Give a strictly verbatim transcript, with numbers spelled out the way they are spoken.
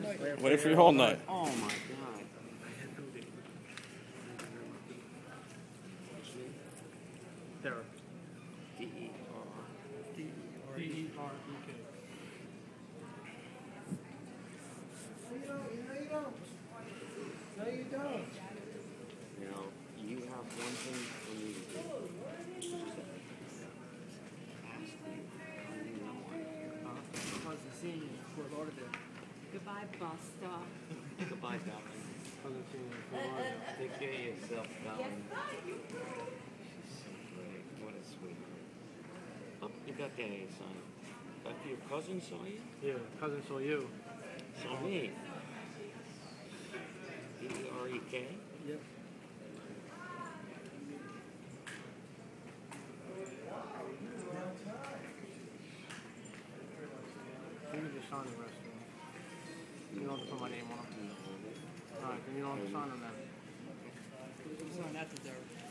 Wait for your whole night. Oh my god. There. D E R. D E R E K. No, you don't. You know, you have one thing for me to do. Ask me how you know I Because the scene in Fort Lauderdale. Goodbye, Buster. Goodbye, darling. Take care of yourself, darling. She's so great. What a sweetheart. Oh, you got that, son. After your cousin saw you? Yeah, cousin saw you. Saw me. D E R E K? Yep. Give me the sign the rest of them. You don't have to put my name on them. Alright, then you don't have to sign them then. Sign that to Derek.